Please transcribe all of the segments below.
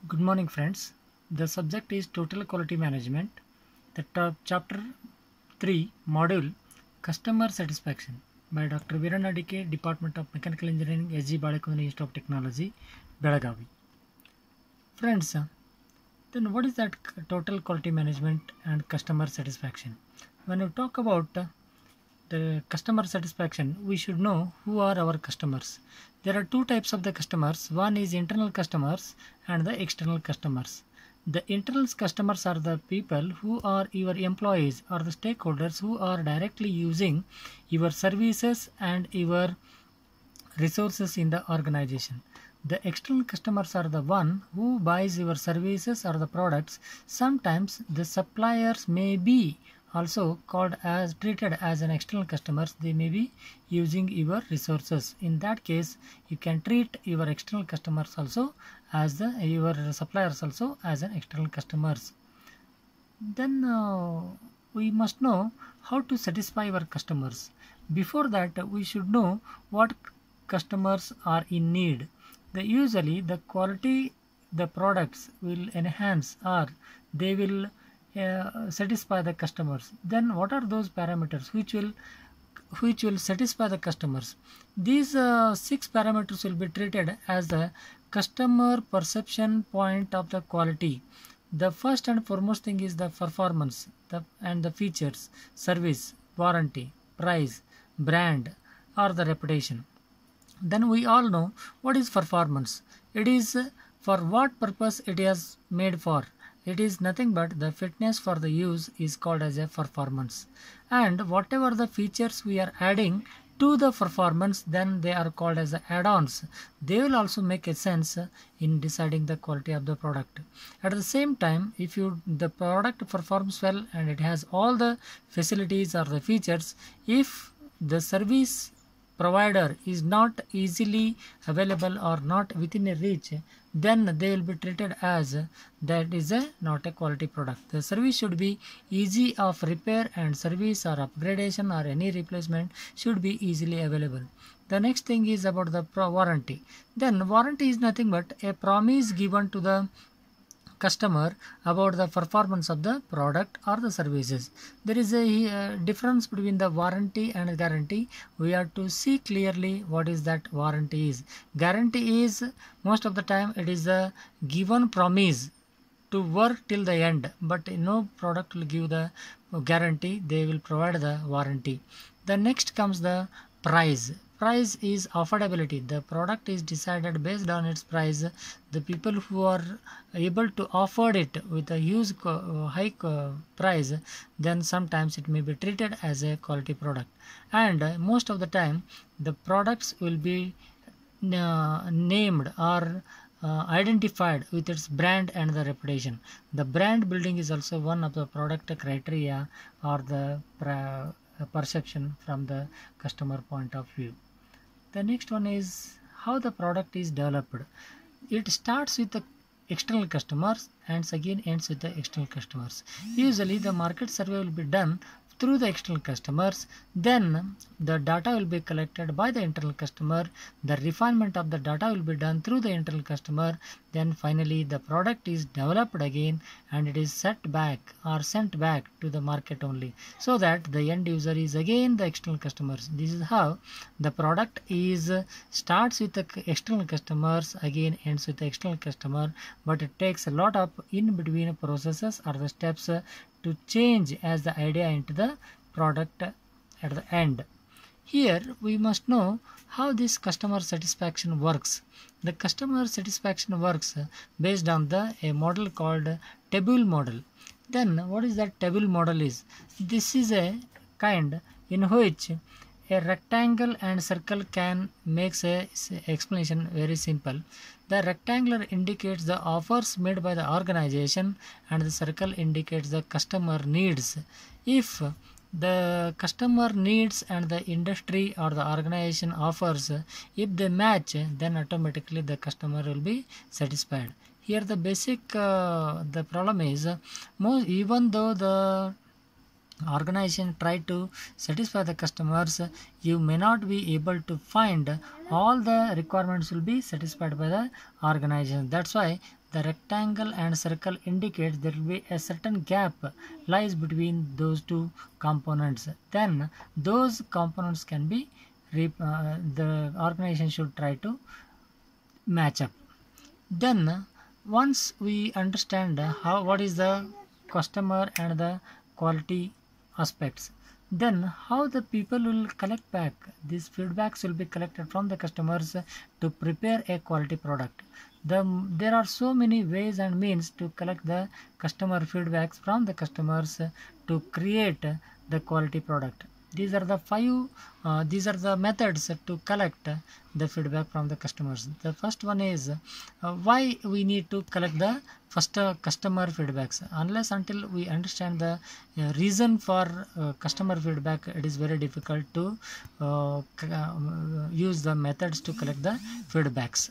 Good morning, friends. The subject is Total Quality Management. The chapter 3 module Customer Satisfaction by Dr. Virana DK, Department of Mechanical Engineering, SG Balekundani Institute of Technology, Belagavi. Friends, then what is that Total Quality Management and Customer Satisfaction? When we talk about the customer satisfaction, we should know who are our customers. There are two types of the customers. One is internal customers and the external customers. The internal customers are the people who are your employees or the stakeholders who are directly using your services and your resources in the organization. The external customers are the one who buys your services or the products. Sometimes the suppliers may be also called as treated as an external customers. They may be using your resources. In that case, you can treat your external customers also as your suppliers also as an external customers. Then we must know how to satisfy our customers. Before that, we should know what customers are in need. Usually the quality the products will enhance or they will satisfy the customers. Then what are those parameters which will satisfy the customers? These six parameters will be treated as the customer perception point of the quality. The first and foremost thing is the performance and the features, service, warranty, price, brand, or the reputation. Then we all know what is performance. It is for what purpose it is made for. It is nothing but the fitness for the use is called as a performance. And whatever the features we are adding to the performance, then they are called as the add-ons. They will also make a sense in deciding the quality of the product. At the same time, if the product performs well and it has all the facilities or the features, if the service provider is not easily available or not within a reach, then they will be treated as that is not a quality product. The service should be easy of repair and service or upgradation or any replacement should be easily available. The next thing is about the warranty. Then warranty is nothing but a promise given to the customer about the performance of the product or the services. There is a difference between the warranty and guarantee. We have to see clearly what is that warranty is. Guarantee is most of the time it is a given promise to work till the end, but no product will give the guarantee. They will provide the warranty. The next comes the price. Price is affordability. The product is decided based on its price. The people who are able to afford it with a huge high price, then sometimes it may be treated as a quality product. And most of the time the products will be named or identified with its brand and the reputation. The brand building is also one of the product criteria or the perception from the customer point of view. The next one is how the product is developed. It starts with the external customers and again ends with the external customers. Usually the market survey will be done through the external customers, then the data will be collected by the internal customer, the refinement of the data will be done through the internal customer, then finally the product is developed again and it is set back or sent back to the market only, so that the end user is again the external customers. This is how the product is starts with the external customers, again ends with the external customer, but it takes a lot of in between processes or the steps to change as the idea into the product at the end. Here we must know how this customer satisfaction works. The customer satisfaction works based on a model called table model. Then what is that table model is? This is a kind in which a rectangle and circle can make a explanation very simple. The rectangular indicates the offers made by the organization and the circle indicates the customer needs. If the customer needs and the industry or the organization offers, if they match, then automatically the customer will be satisfied. Here the basic the problem is even though the organization try to satisfy the customers, you may not be able to find all the requirements will be satisfied by the organization. That's why the rectangle and circle indicates there will be a certain gap lies between those two components. Then those components can be the organization should try to match up. Then once we understand what is the customer and the quality aspects, then how the people will collect back these feedbacks will be collected from the customers to prepare a quality product. There are so many ways and means to collect the customer feedbacks from the customers to create the quality product. These are the methods to collect the feedback from the customers. The first one is why we need to collect the first customer feedbacks. Unless until we understand the reason for customer feedback, it is very difficult to use the methods to collect the feedbacks.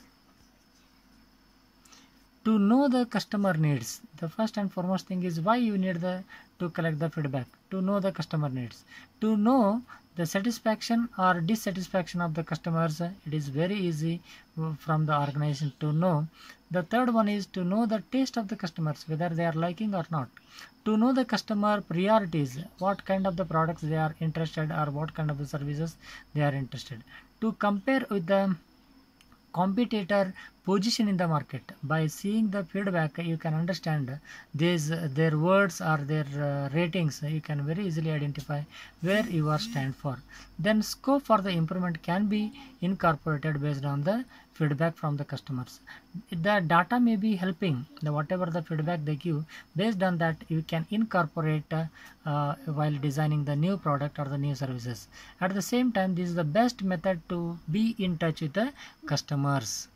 To know the customer needs, the first and foremost thing is why you need to collect the feedback. To know the customer needs, to know the satisfaction or dissatisfaction of the customers, it is very easy from the organization to know. The third one is to know the taste of the customers, whether they are liking or not. To know the customer priorities, what kind of the products they are interested or what kind of the services they are interested. To compare with the competitor position in the market. By seeing the feedback, you can understand their words or their ratings. You can very easily identify where you are stand for. Then scope for the improvement can be incorporated based on the feedback from the customers. The data may be helping, whatever the feedback they give, based on that you can incorporate while designing the new product or the new services. At the same time, this is the best method to be in touch with the customers.